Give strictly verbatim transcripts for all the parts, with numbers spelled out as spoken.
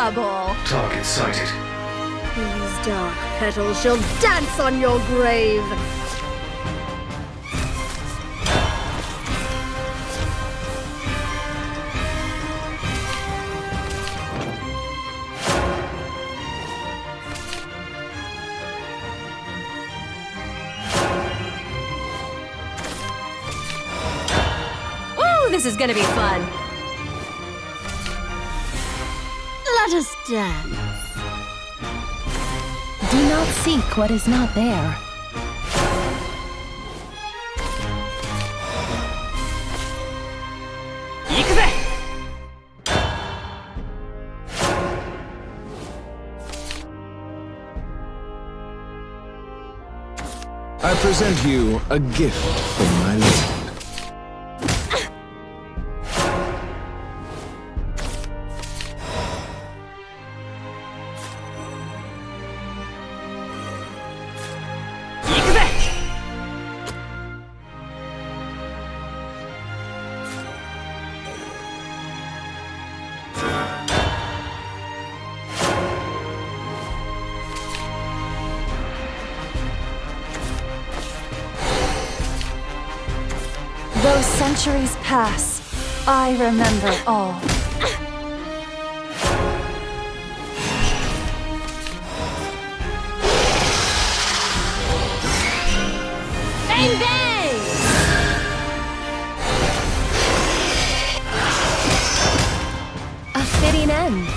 fireball! Target sighted. These dark petals shall dance on your grave! Ooh, this is gonna be fun! Let us dance. Do not seek what is not there. I present you a gift from my lord. Though centuries pass, I remember all. Bang bang! A fitting end.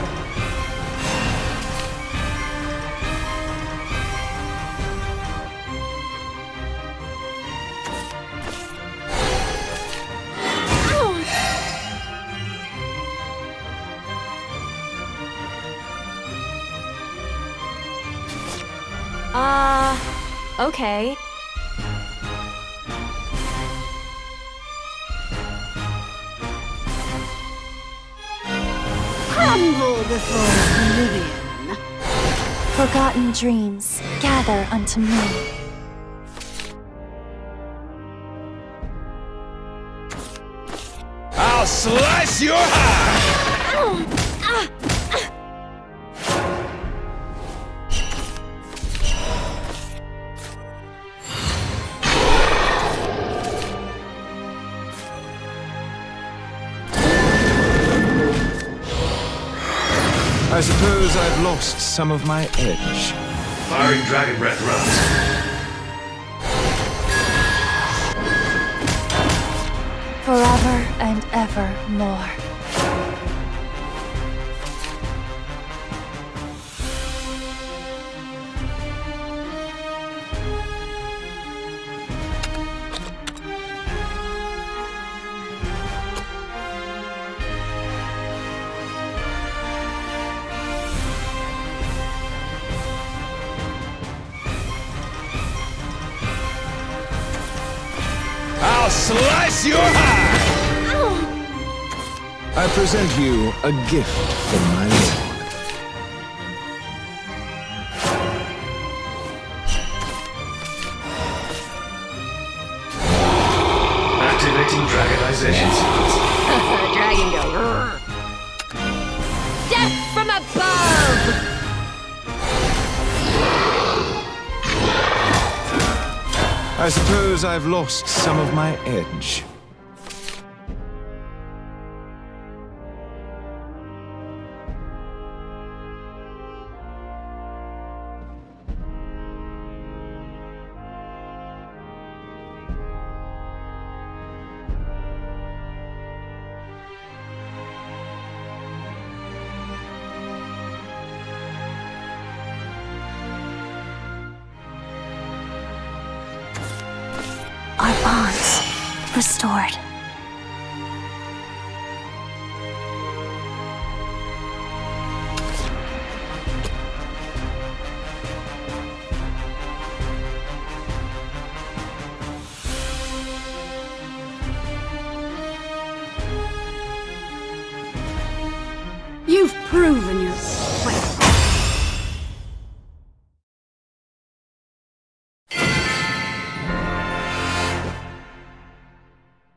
Uh, okay. Crumble before oblivion. Forgotten dreams gather unto me. I'll slice your hide! I suppose I've lost some of my edge. Firing Dragon Breath rounds. Forever and ever more. I'll slice your hide! I present you a gift from my lord. Activating Dragonization sequence. Dragon go. "Rrr." Death from above! I suppose I've lost some of my edge. Our bonds restored. You've proven your strength.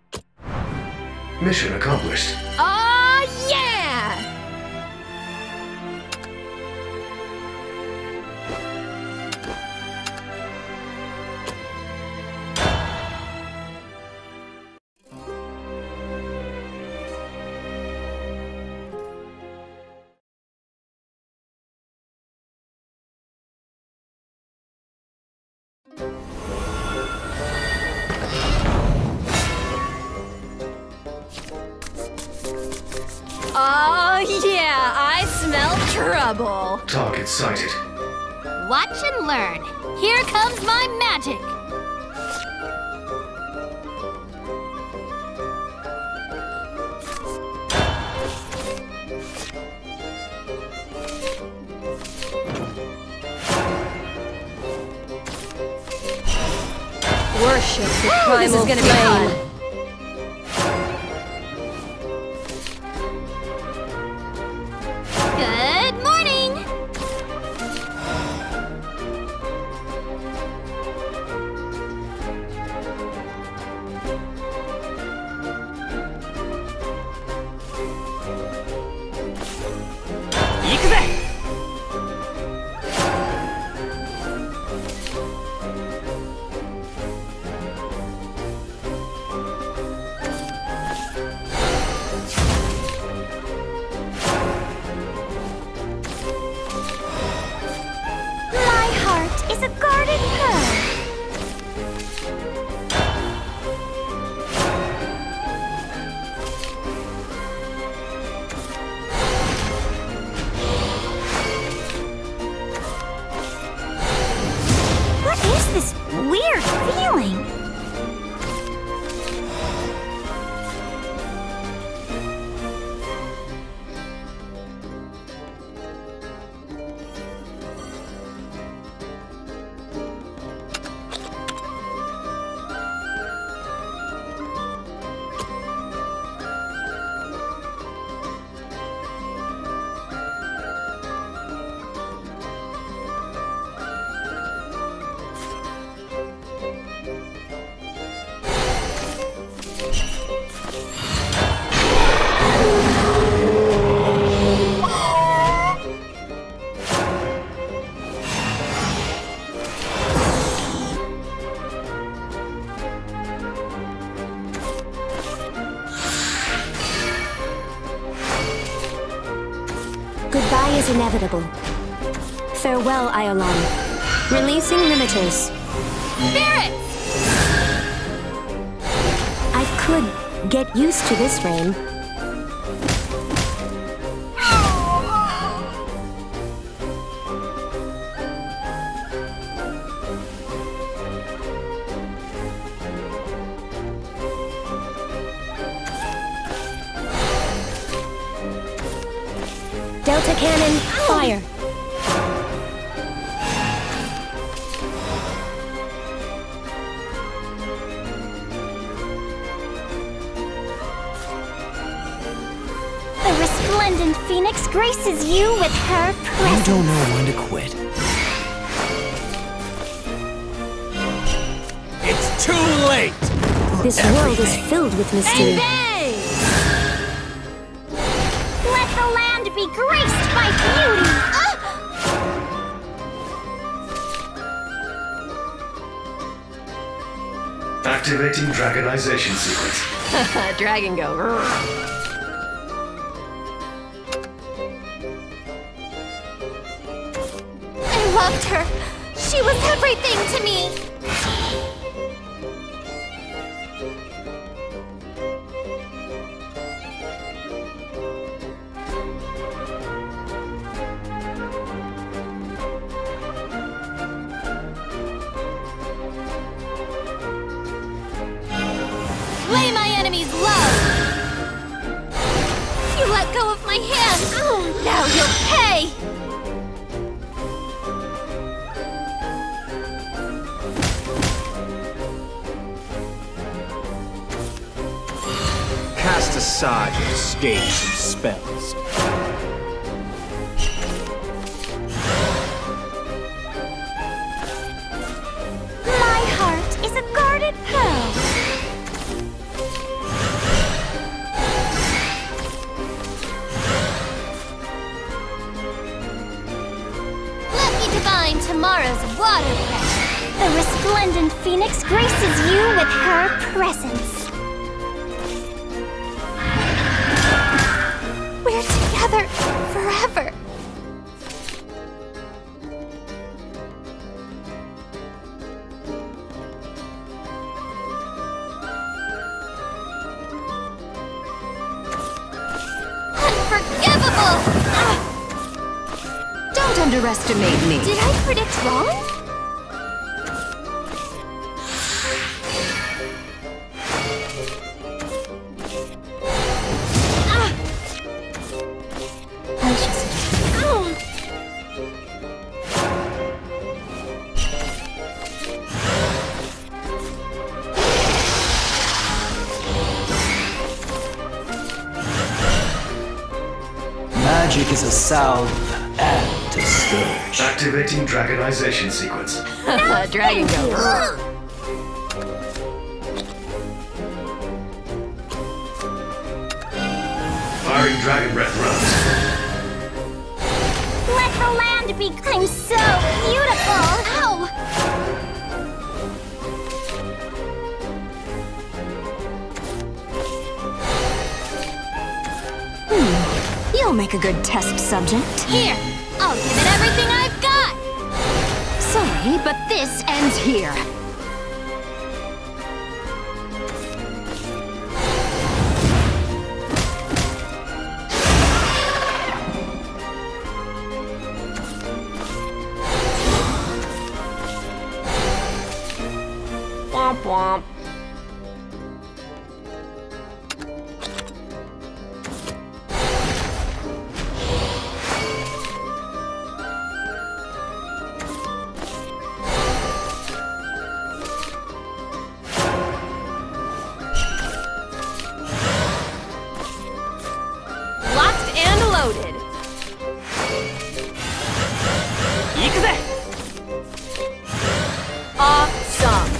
Mission accomplished. Oh, yeah! trouble. Target sighted. Watch and learn. Here comes my magic. Worship the Woo, primal this is gonna be flame. fun. Good morning. My heart is a guarded pearl. What is this weird feeling? Goodbye is inevitable. Farewell, Iolan. Releasing limiters. Spirits! I could get used to this rain. Delta cannon, fire! The resplendent phoenix graces you with her presence. You don't know when to quit. It's too late! This world is filled with mystery. Let the land be graced by beauty! Ah! Activating dragonization sequence. Dragon go. I loved her. She was everything to me. Slay my enemies low. You let go of my hand. Oh, now you'll pay. Cast aside your escapes and spells. My heart is a guarded pearl. Let me divine tomorrow's water pressure. The resplendent phoenix graces you with her presence. We're together forever. Unforgivable! Ah! underestimate me. Did I predict wrong? Ah! I just... Ow! Magic is a salve and a scourge. Activating dragonization sequence. Dragon go. Firing dragon breath runs. Let the land be. I'm so beautiful. Ow! You'll make a good test subject. Here, I'll give it everything I've got. Sorry, but this ends here. Womp womp. Locked and loaded. Ikuze! Awesome.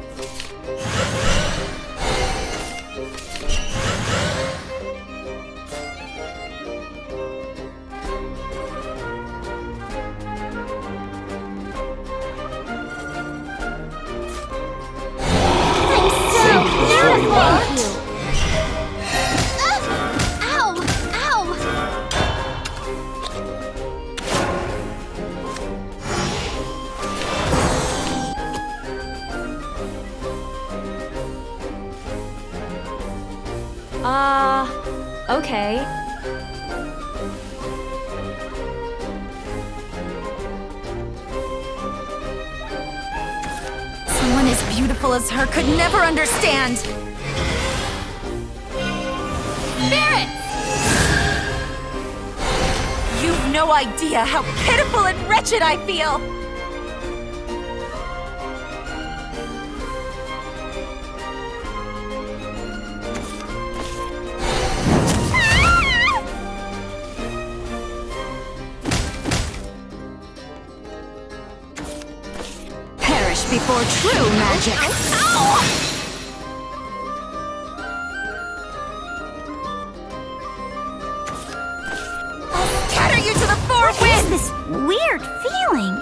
I'm so beautiful. Ow! Ow! Uh, okay. Someone as beautiful as her could never understand. Spirit! You've no idea how pitiful and wretched I feel. Perish before true magic. I'll scatter you to the four What is winds! this weird feeling?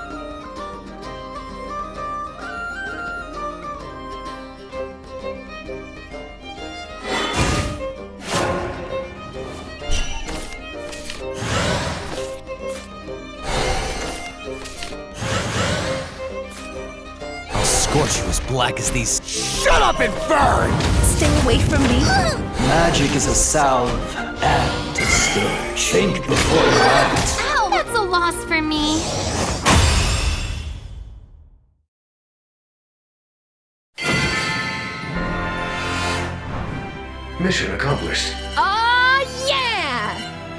I'll scorch you as black as these. Shut up and burn! Stay away from me. Magic is a salve and a scourge. Think before you act. Ow! That's a loss for me. Mission accomplished. Oh, yeah!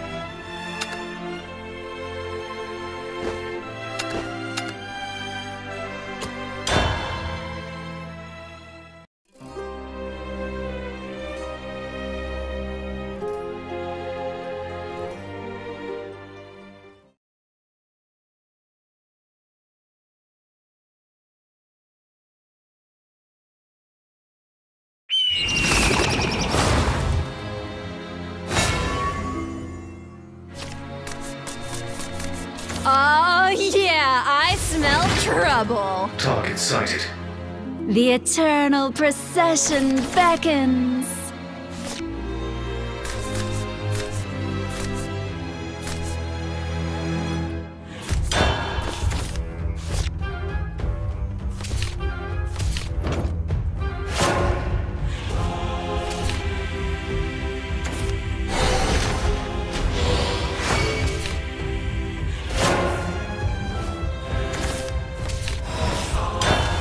Oh, yeah, I smell trouble. Target sighted. The eternal procession beckons.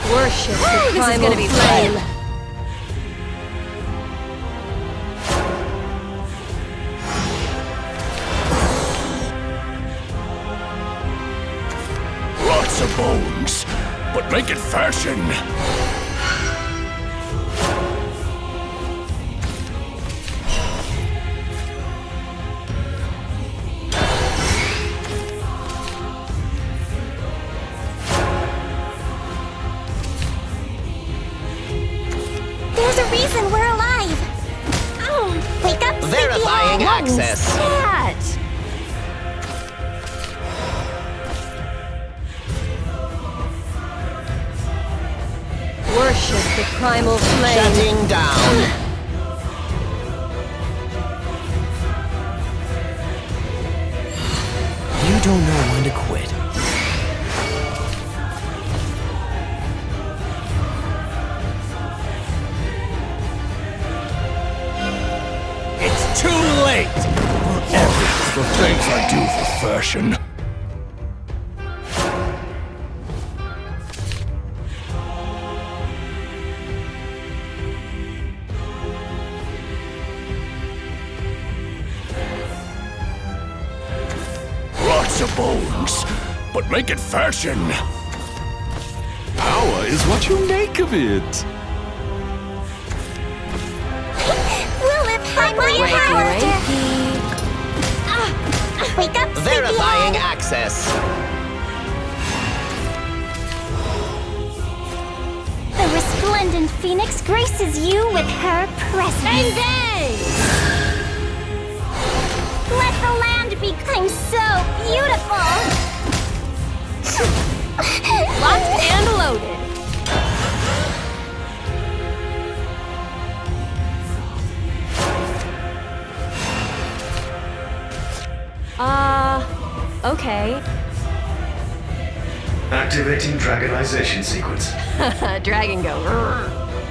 Worship the This is primal gonna be flame. fun. Lots of bones, but make it fashion. There's a reason we're alive. Oh, wake up, Verifying sleepyhead. access. Cat! Worship the primal flame. Shutting down. You don't know when to quit. It's too late for every the things I do for fashion. Lots of bones, but make it fashion. Power is what you make of it. We'll live happily ever after. Ah, wake up, Verifying sleepyhead. access. The resplendent phoenix graces you with her presence. Bang bang! Let the land become so beautiful. Locked and loaded. Uh, okay. Activating dragonization sequence. Dragon go. "Rrr."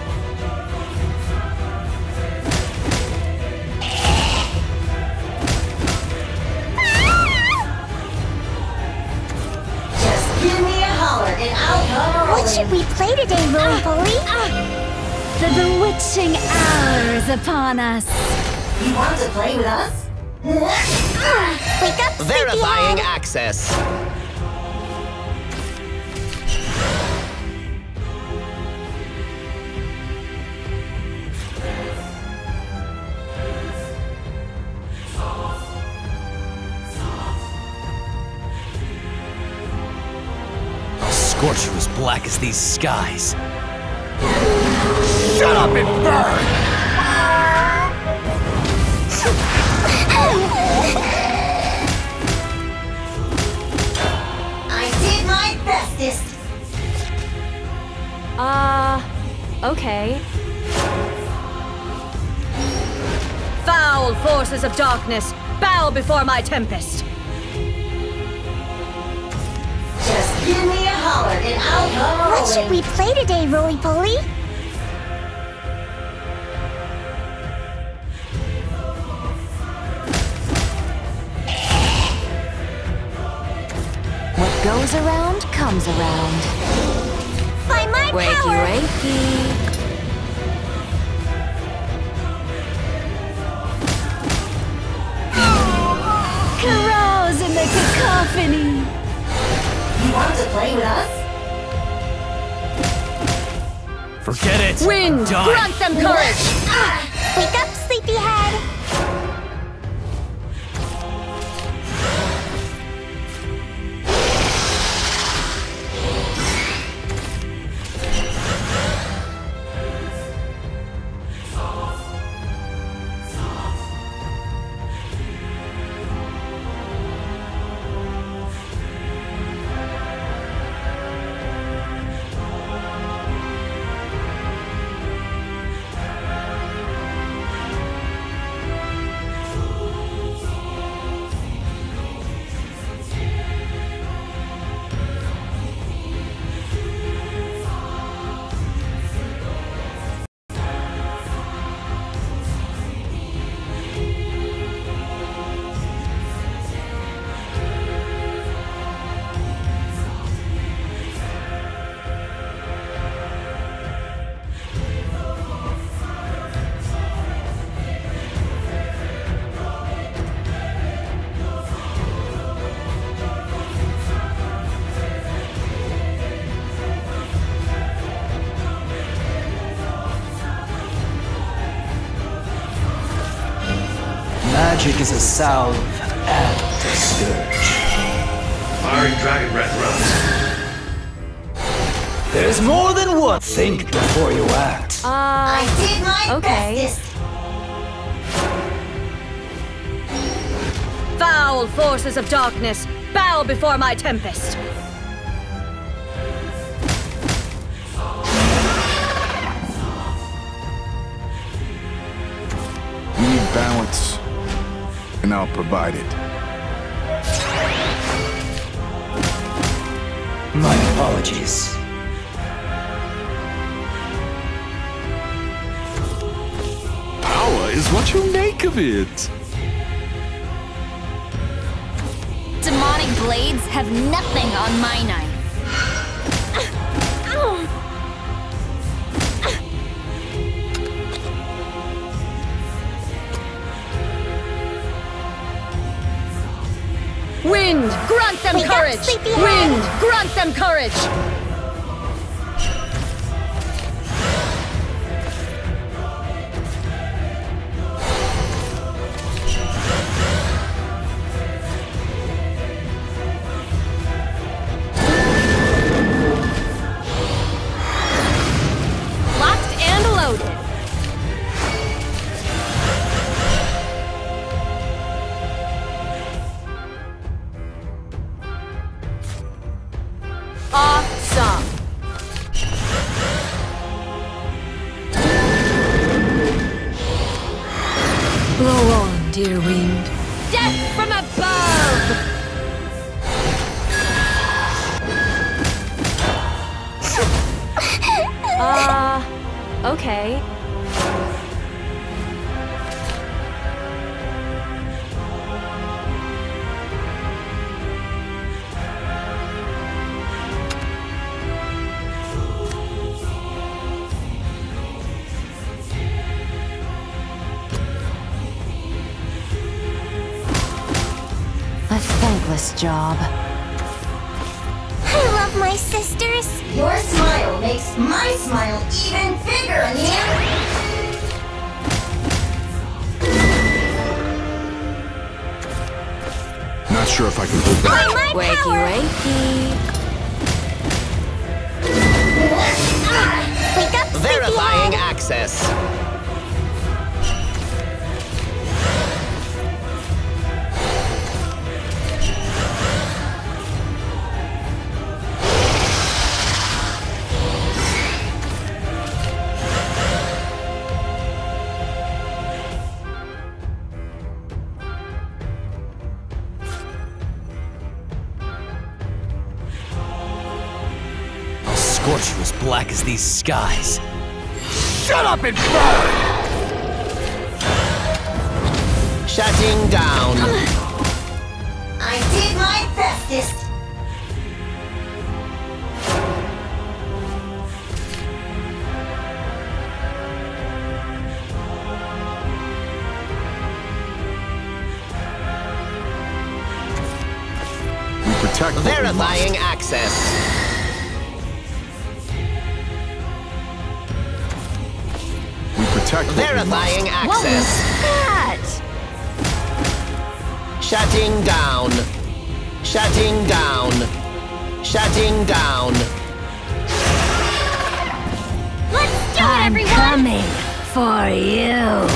What should we play today, Roly Poly? The bewitching hour is upon us. You want to play with us? Wake up, Verifying sleepyhead. access. I'll scorch you as black as these skies. Shut up and burn! I did my bestest. Uh, okay. Foul forces of darkness, bow before my tempest. Just give me a holler and I'll come What should we play today, Roly Poly? What goes around comes around. By my Wakey, power. wakey. Carouse in the cacophony. You want to play with us? Forget it. Wind, I'm done. grant them courage. Wake up, sleepyhead. magic is a salve and a scourge. Firing Dragon Breath runs. There's more than one. Think before you act. Uh, I did my okay. bestest. Foul forces of darkness, bow before my tempest! You need balance, and I'll provide it. My apologies. Power is what you make of it. Demonic blades have nothing on my knife. Wind, grant them Wake up, courage! sleepyhead! Wind, grant them courage! Locked and loaded. Awesome! Blow on, dear wind. Death from above! Uh, okay. A thankless job. I love my sisters. Your smile makes my smile even bigger, Nia. Not sure if I can hold By back. my Wakey, power. wakey. Wake up, Verifying sleepyhead. access. I'll scorch you as black as these skies. Shut up and burn! Shutting down. I did my bestest. We protect what we Verifying must. access. We protect what we Verifying must. access. That! Shutting down. Shutting down. Shutting down. Let's do it, I'm everyone. coming for you!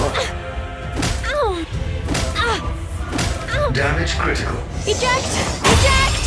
Ow. Ah. Ow. Damage critical. Eject! Eject!